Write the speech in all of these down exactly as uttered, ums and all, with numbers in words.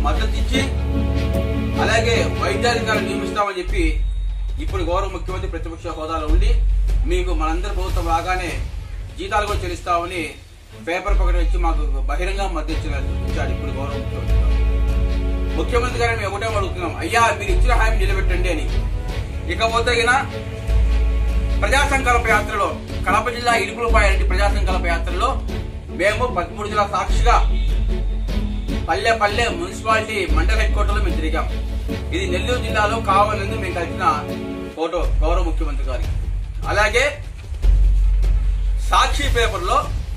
మద్దతు ఇచ్చి అలాగే వైద్యాధికారులు నియమిస్తామని చెప్పి ఇప్పుడు గౌరవ ముఖ్యమంత్రి ప్రతిపక్ష హోదాలో ఉండి మీకు మనందరి ప్రభుత్వం రాగానే జీతాలు కూడా చెల్లిస్తామని పేపర్ ప్రకటన ఇచ్చి మాకు బహిరంగ మద్దతు ఇచ్చాడు ఇప్పుడు గౌరవ ముఖ్యమంత్రి. ముఖ్యమంత్రి గారిని మేము ఒకటే అడుగుతున్నాం, అయ్యా మీరు ఇచ్చిన హామీ నిలబెట్టండి అని. ఇకపోతే ప్రజా సంకల్ప యాత్రలో కడప జిల్లా ఇడుపులపాయ ప్రజా సంకల్ప యాత్రలో మేము పదమూడు జిల్లా సాక్షిగా పల్లె పల్లె మున్సిపాలిటీ మండల హెడ్ క్వార్టర్లో మేము తిరిగాం. ఇది నెల్లూరు జిల్లాలో కావాలని మేము కలిసిన ఫోటో గౌరవ ముఖ్యమంత్రి గారికి. అలాగే సాక్షి పేపర్లో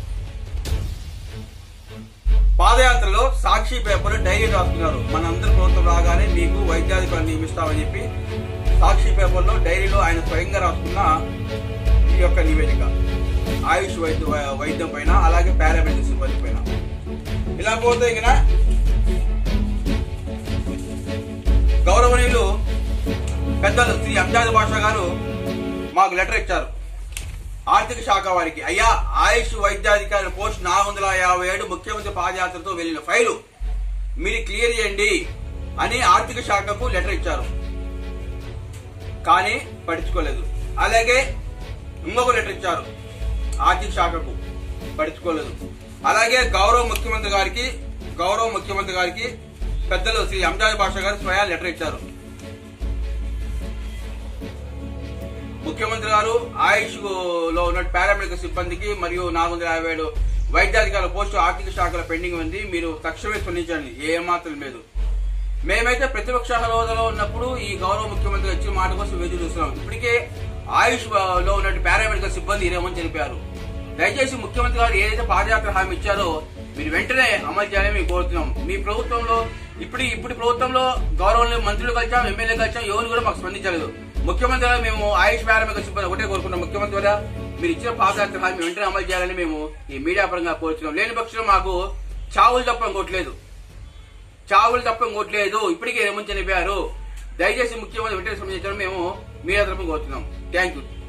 పాదయాత్రలో సాక్షి పేపర్ డైరీ రాస్తున్నారు, మనందరి ప్రభుత్వం రాగానే మీకు వైద్యాధికారులు నియమిస్తామని చెప్పి సాక్షి పేపర్లో డైరీలో ఆయన స్వయంగా రాసుకున్న ఈ యొక్క నివేదిక ఆయుష్ వైద్య వైద్యం పైన అలాగే పారామెడికల్ సిబ్బంది పైన. ఇలా పోతే ఇక గౌరవనీయులు పెద్దలు శ్రీ అంజాద్ బాషా గారు మాకు లెటర్ ఇచ్చారు ఆర్థిక శాఖ వారికి. అయ్యా ఆయుష్ వైద్యాధికారి పోస్ట్ నాలుగు వందల యాభై ఏడు ముఖ్యమంత్రి పాదయాత్రతో వెళ్లిన ఫైలు మీరు క్లియర్ చేయండి అని ఆర్థిక శాఖకు లెటర్ ఇచ్చారు, కానీ పట్టించుకోలేదు. అలాగే ఇంకొక లెటర్ ఇచ్చారు ఆర్థిక శాఖకు, పట్టించుకోలేదు. అలాగే గౌరవ ముఖ్యమంత్రి గారికి గౌరవ ముఖ్యమంత్రి గారికి పెద్దలు శ్రీ అంజాద్ బాషా గారు స్వయం లెటర్ ఇచ్చారు. ముఖ్యమంత్రి గారు ఆయుష్ లో ఉన్న పారామెడికల్ సిబ్బందికి మరియు నాలుగు వందల యాభై ఏడు వైద్యాధికారుల పోస్టు ఆర్థిక శాఖల పెండింగ్ ఉంది, మీరు తక్షణమే స్పందించండి. ఏమాత్రం లేదు. మేమైతే ప్రతిపక్ష హోదాలో ఉన్నప్పుడు ఈ గౌరవ ముఖ్యమంత్రి వచ్చిన మాట కోసం వేచి చూస్తున్నాం. ఇప్పటికే ఆయుష్ లో ఉన్న పారామెడికల్ సిబ్బంది ఇరవై తెలిపారు. దయచేసి ముఖ్యమంత్రి గారు ఏదైతే పాదయాత్ర హామీ ఇచ్చారో మీరు వెంటనే అమలు చేయాలని మేము కోరుతున్నాం. మీ ప్రభుత్వంలో ఇప్పుడు ఇప్పుడు ప్రభుత్వంలో గౌరవ మంత్రులు కలిసాం, ఎమ్మెల్యే కలిసాం, ఎవరు కూడా మాకు స్పందించలేదు. ముఖ్యమంత్రి గారు మేము ఆయుష్ పారామెడికల్ సిబ్బంది ఒకటే కోరుకుంటాం, ముఖ్యమంత్రి గారు మీరు ఇచ్చిన పాదయాత్ర హామీ వెంటనే అమలు చేయాలని మేము ఈ మీడియా పరంగా కోరుతున్నాం. లేని పక్షంలో మాకు చావులు తప్ప ఇంకోట్లేదు, చావులు తప్ప ఇంకోట్లేదు. ఇప్పటికే ఏమని చనిపోయారు. దయచేసి ముఖ్యమంత్రి వెంటనే స్పందించడం మేము మీడియా తరపున కోరుతున్నాం. Thank you.